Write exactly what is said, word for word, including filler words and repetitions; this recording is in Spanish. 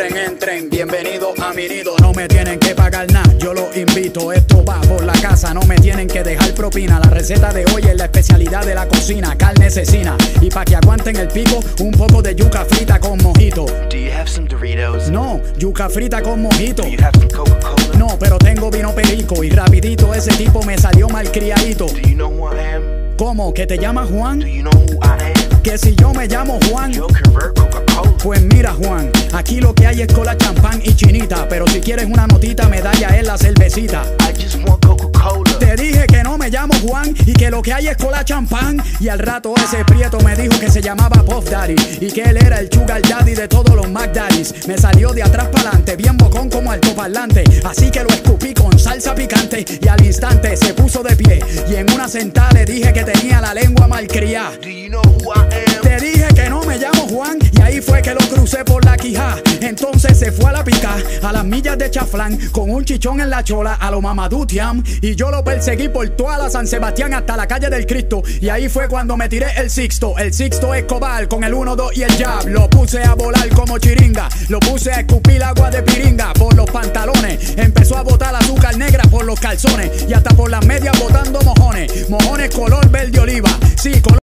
Entren, entren, bienvenido a mi nido. No me tienen que pagar nada, yo los invito. Esto va por la casa, no me tienen que dejar propina. La receta de hoy es la especialidad de la cocina, carne cecina. Y pa' que aguanten el pico, un poco de yuca frita con mojito. Do you have some Doritos? No, yuca frita con mojito. Do you have some Coca-Cola? No, pero tengo vino perico y rapidito ese tipo me salió malcriadito. Do you know who I am? ¿Cómo? ¿Que te llamas Juan? Do you know who I am? Que si yo me llamo Juan. Yo convert Coca-Cola. Pues mira Juan, aquí lo que hay es cola, champán y chinita. Pero si quieres una notita, medalla es la cervecita. I just want Coca-Cola. Te dije que no me llamo Juan y que lo que hay es cola, champán. Y al rato ese prieto me dijo que se llamaba Puff Daddy y que él era el sugar daddy de todos los Mac Daddies. Me salió de atrás para adelante, bien bocón como altoparlante. Así que lo escupí con salsa picante y al instante se puso de pie. Y en una sentada le dije que tenía la lengua malcriada. Do you know who I am? Te dije que no me llamo Juan y ahí fue que lo crucé por la quijá. Entonces se fue a la pica, a las millas de Chaflán, con un chichón en la chola a lo Mamadou Thiam. Y yo lo perseguí por toda la San Sebastián hasta la calle del Cristo. Y ahí fue cuando me tiré el Sixto, el Sixto Escobar con el uno, dos y el jab. Lo puse a volar como chiringa, lo puse a escupir agua de piringa por los pantalones. Empezó a botar azúcar negra por los calzones y hasta por las medias botando mojones. Mojones color verde oliva, sí, color